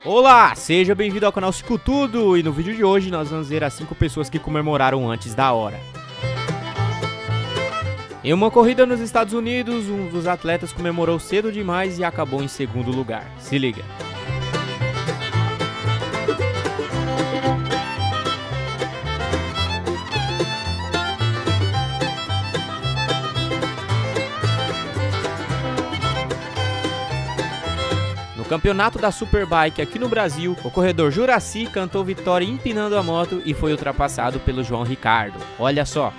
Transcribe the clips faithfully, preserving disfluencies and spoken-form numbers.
Olá, seja bem-vindo ao canal Cico Tudo, e no vídeo de hoje nós vamos ver as cinco pessoas que comemoraram antes da hora. Em uma corrida nos Estados Unidos, um dos atletas comemorou cedo demais e acabou em segundo lugar. Se liga. No campeonato da Superbike aqui no Brasil, o corredor Juraci cantou vitória empinando a moto e foi ultrapassado pelo João Ricardo. Olha só.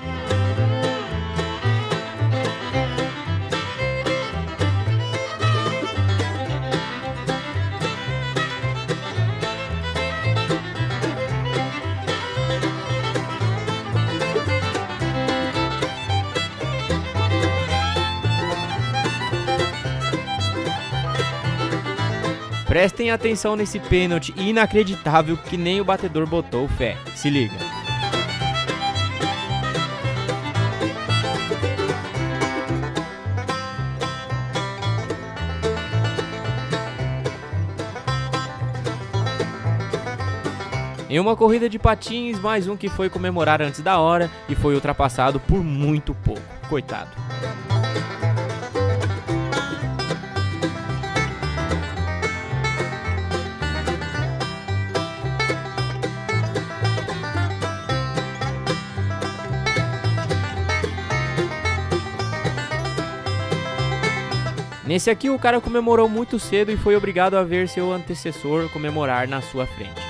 Prestem atenção nesse pênalti inacreditável que nem o batedor botou fé. Se liga. Em uma corrida de patins, mais um que foi comemorar antes da hora e foi ultrapassado por muito pouco. Coitado. Nesse aqui o cara comemorou muito cedo e foi obrigado a ver seu antecessor comemorar na sua frente.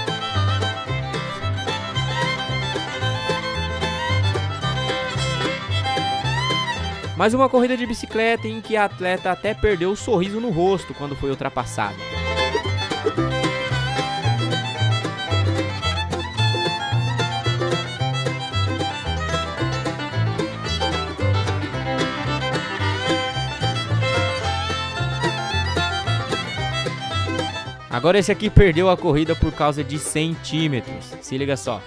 Mais uma corrida de bicicleta em que a atleta até perdeu o sorriso no rosto quando foi ultrapassada. Agora esse aqui perdeu a corrida por causa de centímetros. Se liga só.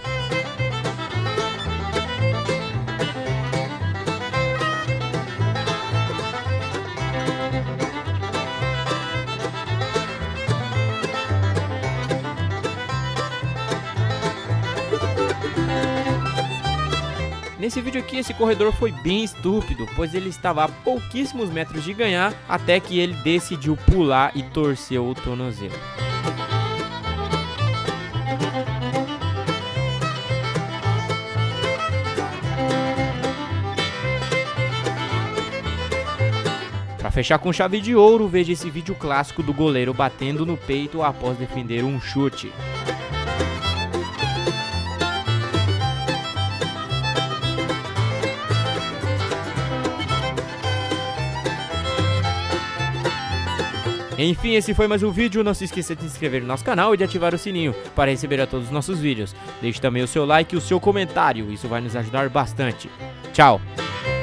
Nesse vídeo aqui, esse corredor foi bem estúpido, pois ele estava a pouquíssimos metros de ganhar, até que ele decidiu pular e torceu o tornozelo. Para fechar com chave de ouro, veja esse vídeo clássico do goleiro batendo no peito após defender um chute. Enfim, esse foi mais um vídeo. Não se esqueça de se inscrever no nosso canal e de ativar o sininho para receber a todos os nossos vídeos. Deixe também o seu like e o seu comentário, isso vai nos ajudar bastante. Tchau!